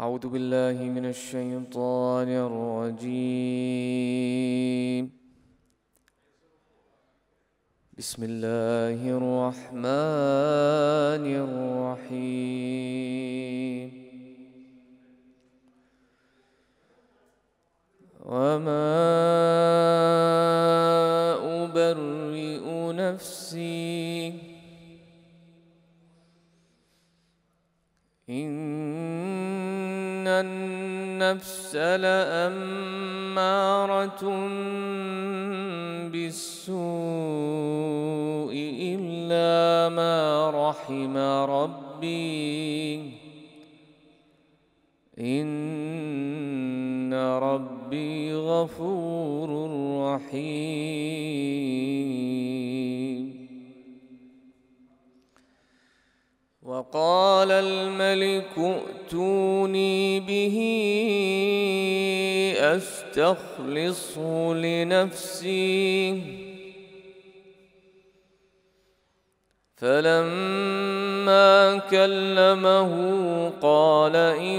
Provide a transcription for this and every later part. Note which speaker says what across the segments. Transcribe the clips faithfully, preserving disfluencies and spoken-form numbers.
Speaker 1: أعوذ بالله من الشيطان الرجيم. بسم الله الرحمن الرحيم. وما أبرئ نفسي إن النفس لأمارة بالسوء إلا ما رحم ربي إن ربي غفور رحيم. وقال الملك ائتوني به أستخلصه لنفسي فلما كلمه قال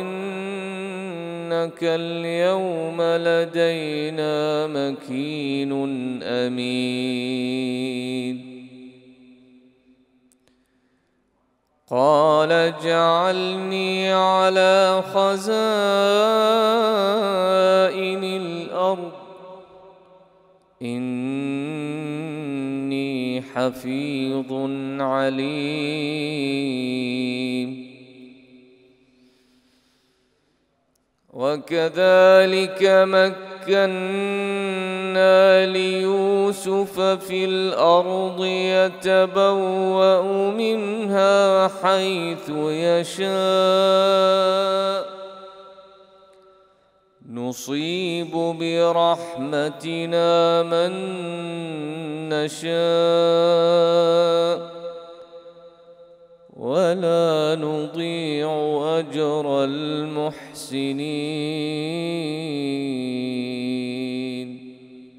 Speaker 1: إنك اليوم لدينا مكين أمين. قال اجعلني على خزائن الأرض إني حفيظ عليم. وكذلك مكنا ليوسف في الأرض يتبوأ منها حيث يشاء نصيب برحمتنا من نشاء ولا نضيع أجر المحسنين.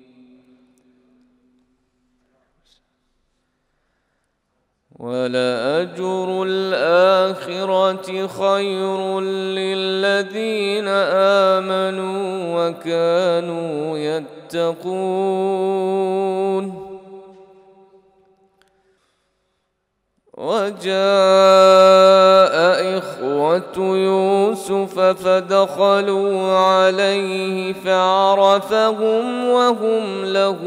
Speaker 1: ولأجر الآخرة خير للذين آمنوا وكانوا يتقون. وجاء إخوة يوسف فدخلوا عليه فعرفهم وهم له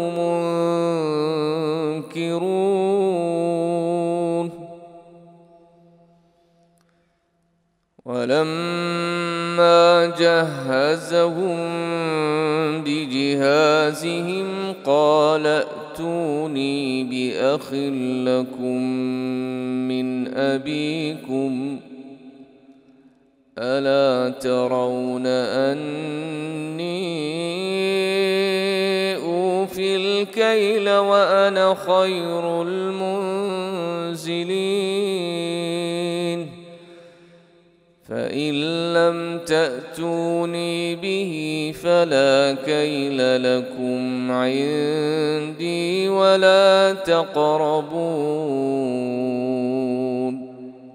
Speaker 1: منكرون. ولما جهزهم بجهازهم قال ائتوني بأخ لكم من أبيكم ألا ترون أني أوفي الكيل وأنا خير المنزلين فإن لم تأتوني به فلا كيل لكم عندي ولا تقربون.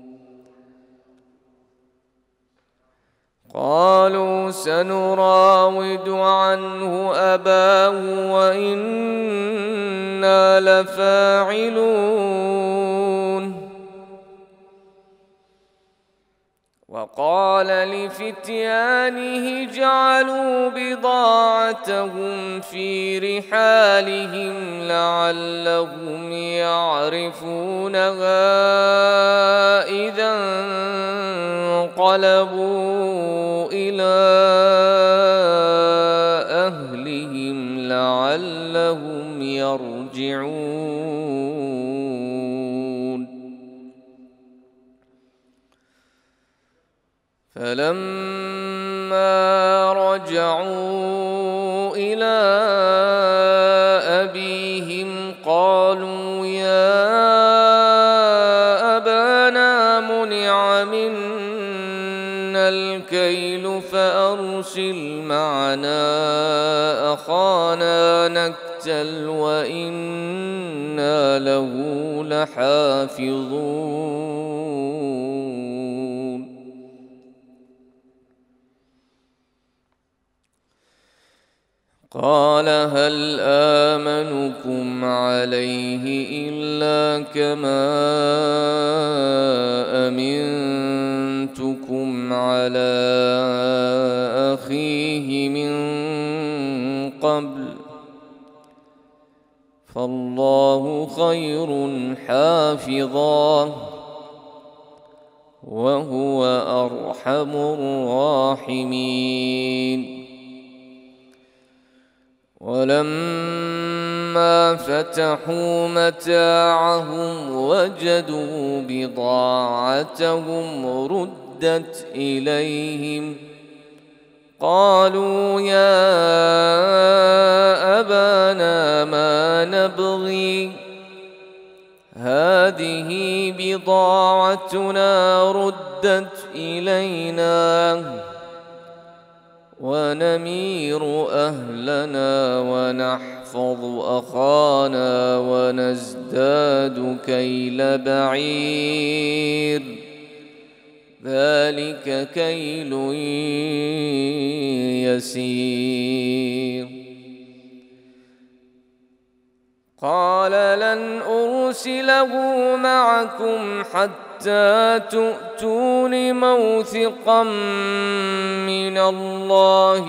Speaker 1: قالوا سنراود عنه أباه وإنا لفاعلون. وقال لفتيانه جعلوا بضاعتهم في رحالهم لعلهم يعرفونها إذا انقلبوا إلى أهلهم لعلهم يرجعون. فلما رجعوا إلى أبيهم قالوا يا أبانا منع منا الكيل فأرسل معنا أخانا نكتل وإنا له لحافظون. قال هل آمنكم عليه إلا كما أمنتكم على أخيه من قبل فالله خير حافظا وهو أرحم الراحمين. ولما فتحوا متاعهم وجدوا بضاعتهم ردت إليهم قالوا يا أبانا ما نبغي هذه بضاعتنا ردت إلينا ونمير أهلنا ونحفظ أخانا ونزداد كيل بعير ذلك كيل يسير. قال لن أرسله معكم حتى تؤتون موثقا من الله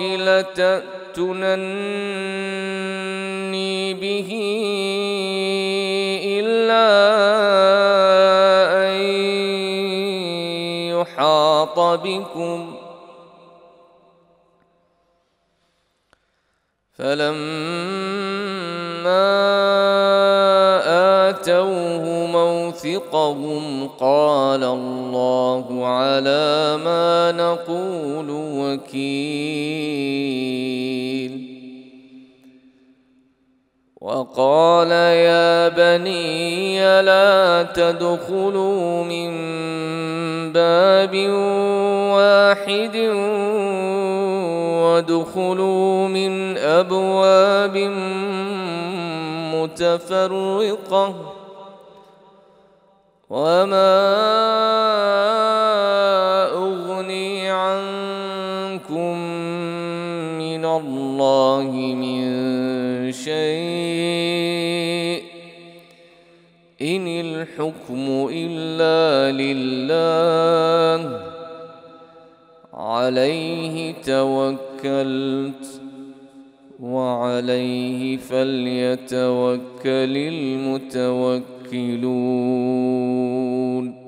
Speaker 1: لتأتونني به إلا أن يحاط بكم فلما آتوه موثقهم قال الله على ما نقول وكيل. وقال يا بني لا تدخلوا من باب واحد وادخلوا من أبواب متفرقة وما أغني عنكم من الله من شيء إن الحكم إلا لله عليه توكلت وعليه فليتوكل المتوكلون.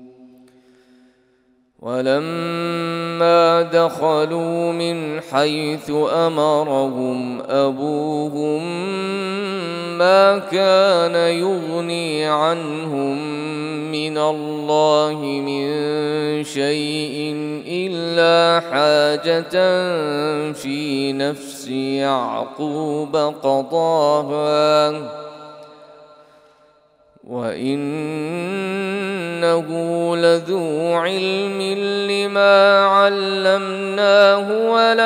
Speaker 1: ولما دخلوا من حيث أمرهم أبوهم ما كان يغني عنهم من الله من شيء إلا حاجة في نفس يعقوب قضاها وإنه لذو علم لما علمناه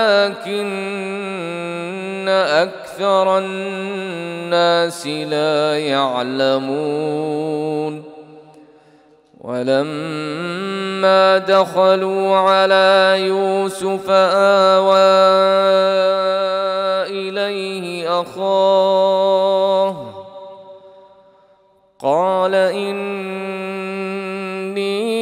Speaker 1: ولكن أكثر الناس لا يعلمون. ولما دخلوا على يوسف آوى إليه أخاه قال إني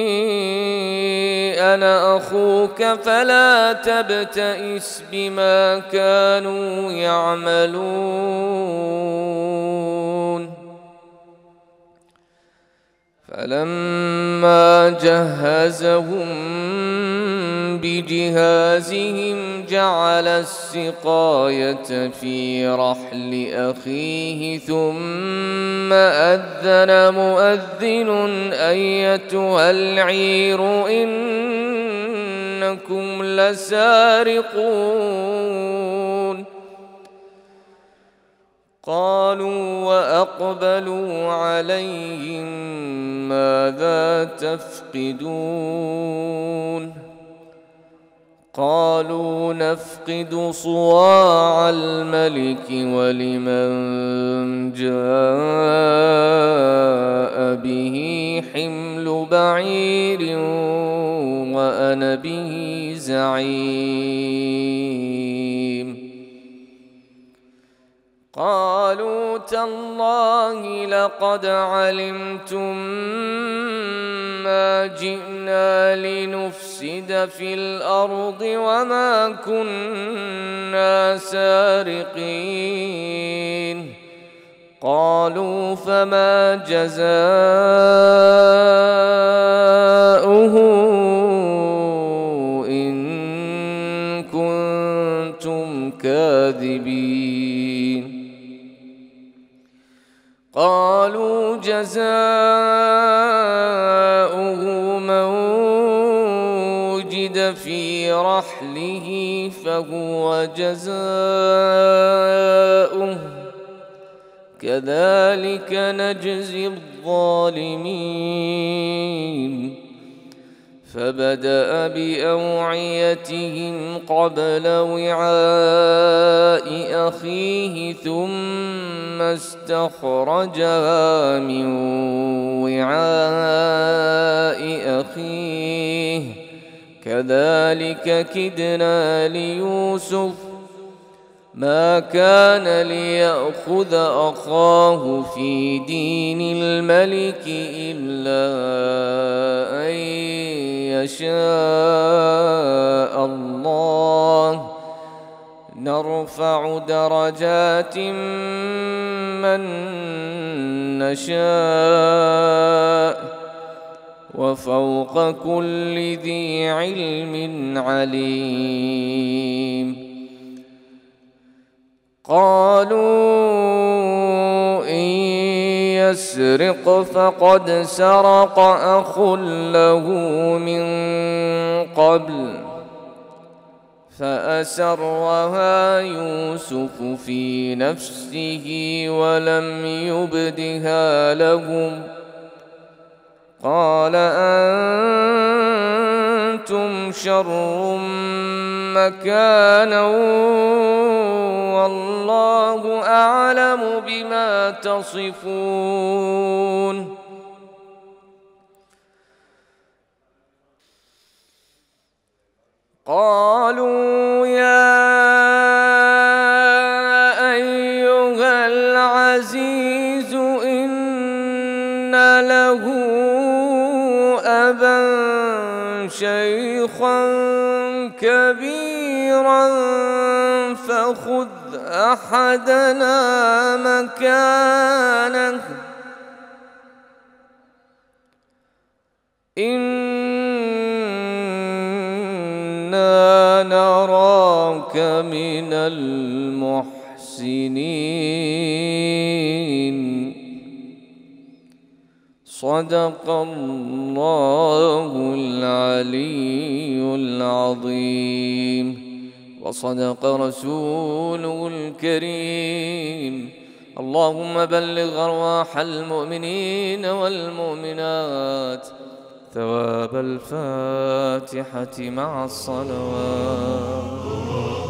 Speaker 1: أنا أخوك فلا تبتئس بما كانوا يعملون. فلما جهزهم بجهازهم جعل السقاية في رحل أخيه ثم أذن مؤذن أيتها العير إنكم لسارقون. قالوا وأقبلوا عليهم ماذا تفقدون قالوا نفقد صواع الملك ولمن جاء به حمل بعير وأنا به زعيم. قالوا تالله لقد علمتم ما جئنا لنفسد في الأرض وما كنا سارقين. قالوا فما جزاؤه إن كنتم كاذبين. قالوا جزاؤه من وجد في رحله فهو جزاؤه كذلك نجزي الظالمين. فبدأ بأوعيتهم قبل وعاء أخيه ثم استخرجها من وعاء أخيه كذلك كدنا ليوسف ما كان ليأخذ أخاه في دين الملك إلا أن يشاء الله نرفع درجات من نشاء وفوق كل ذي علم عليم. قالوا إن يسرق فقد سرق أخ له من قبل فأسرها يوسف في نفسه ولم يبدها لهم قال أنتم شر مكانا والله أعلم بما تصفون. قالوا يا أيها العزيز إن له أبا شيخا كبيرا فخذ أحدنا مكانه إنا نراك من المحسنين. صدق الله العلي العظيم وصدق رسوله الكريم. اللهم بلغ أرواح المؤمنين والمؤمنات ثواب الفاتحة مع الصلوات.